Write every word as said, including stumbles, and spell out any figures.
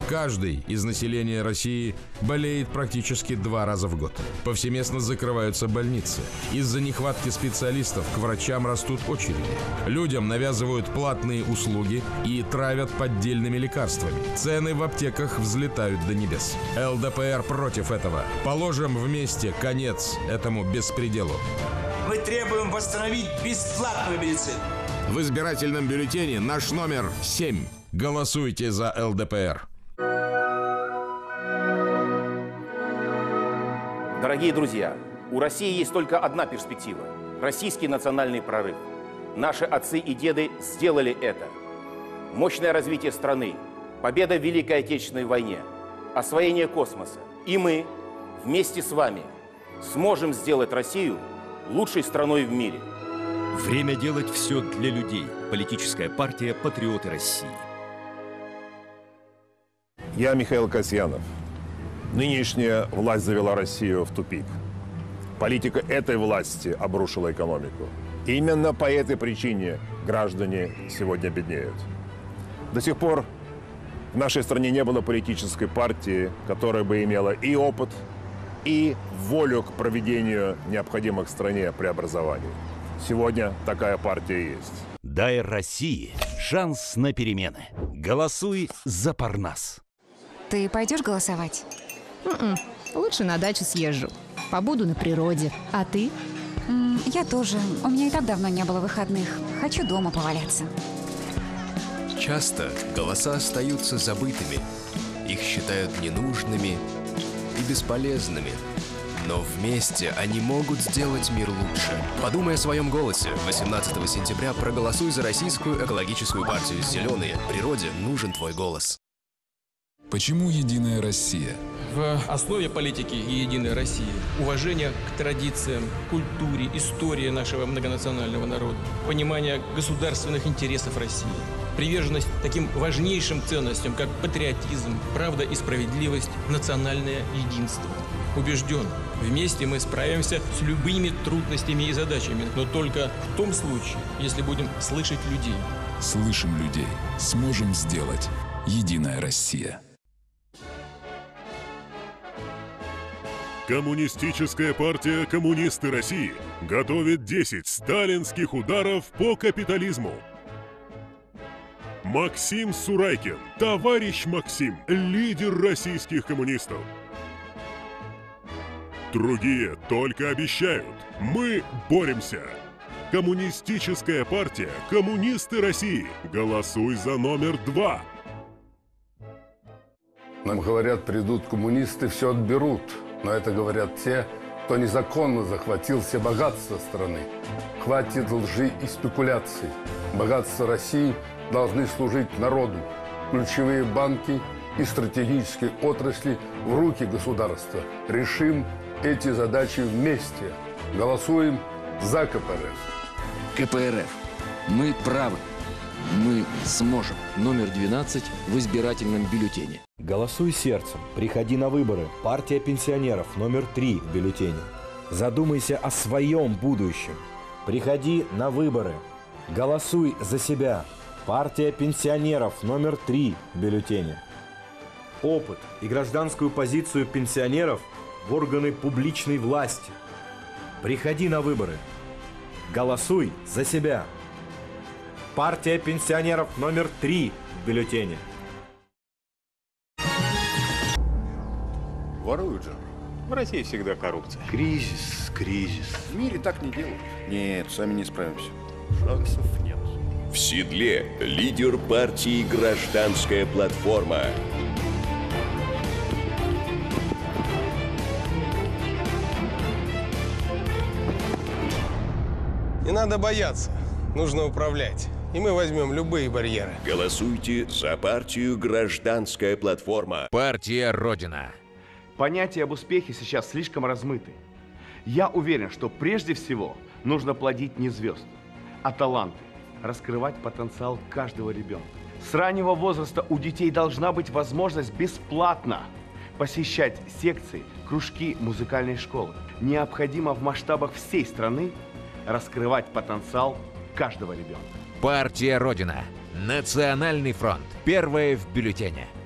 Каждый из населения России болеет практически два раза в год. Повсеместно закрываются больницы. Из-за нехватки специалистов к врачам растут очереди. Людям навязывают платные услуги и травят поддельными лекарствами. Цены в аптеках взлетают до небес. эл дэ пэ эр против этого. Положим вместе конец этому беспределу. Мы требуем восстановить бесплатную медицину. В избирательном бюллетене наш номер семь. Голосуйте за эл дэ пэ эр. Дорогие друзья, у России есть только одна перспектива – российский национальный прорыв. Наши отцы и деды сделали это. Мощное развитие страны, победа в Великой Отечественной войне, освоение космоса. И мы вместе с вами сможем сделать Россию лучшей страной в мире. Время делать все для людей. Политическая партия «Патриоты России». Я Михаил Касьянов. Нынешняя власть завела Россию в тупик. Политика этой власти обрушила экономику. Именно по этой причине граждане сегодня беднеют. До сих пор в нашей стране не было политической партии, которая бы имела и опыт, и волю к проведению необходимых стране преобразований. Сегодня такая партия есть. Дай России шанс на перемены. Голосуй за Парнас. Ты пойдешь голосовать? М-м. Лучше на дачу съезжу. Побуду на природе. А ты? М, я тоже. У меня и так давно не было выходных. Хочу дома поваляться. Часто голоса остаются забытыми. Их считают ненужными и бесполезными. Но вместе они могут сделать мир лучше. Подумай о своем голосе. восемнадцатого сентября проголосуй за Российскую экологическую партию «Зеленые». Природе нужен твой голос. Почему «Единая Россия»? В основе политики и «Единой России» уважение к традициям, культуре, истории нашего многонационального народа, понимание государственных интересов России, приверженность таким важнейшим ценностям, как патриотизм, правда и справедливость, национальное единство. Убежден, вместе мы справимся с любыми трудностями и задачами, но только в том случае, если будем слышать людей. Слышим людей. Сможем сделать. «Единая Россия». Коммунистическая партия «Коммунисты России» готовит десять сталинских ударов по капитализму. Максим Сурайкин, товарищ Максим, лидер российских коммунистов. Другие только обещают. Мы боремся. Коммунистическая партия «Коммунисты России». Голосуй за номер два. Нам говорят, придут коммунисты, все отберут. Но это говорят те, кто незаконно захватил все богатства страны. Хватит лжи и спекуляций. Богатства России должны служить народу. Ключевые банки и стратегические отрасли в руки государства. Решим эти задачи вместе. Голосуем за ка пэ эр эф. ка пэ эр эф. Мы правы. Мы сможем. Номер двенадцать в избирательном бюллетене. Голосуй сердцем. Приходи на выборы. Партия пенсионеров номер три в бюллетене. Задумайся о своем будущем. Приходи на выборы. Голосуй за себя. Партия пенсионеров номер три в бюллетене. Опыт и гражданскую позицию пенсионеров в органы публичной власти. Приходи на выборы. Голосуй за себя. Партия пенсионеров номер три в бюллетене. Воруют же. В России всегда коррупция. Кризис, кризис. В мире так не делают. Нет, сами не справимся. Шансов нет. В седле лидер партии «Гражданская платформа». Не надо бояться. Нужно управлять. И мы возьмем любые барьеры. Голосуйте за партию «Гражданская платформа». Партия Родина. Понятия об успехе сейчас слишком размыты. Я уверен, что прежде всего нужно плодить не звезд, а таланты, раскрывать потенциал каждого ребенка. С раннего возраста у детей должна быть возможность бесплатно посещать секции, кружки музыкальной школы. Необходимо в масштабах всей страны раскрывать потенциал каждого ребенка. Партия Родина. Национальный фронт. Первое в бюллетене.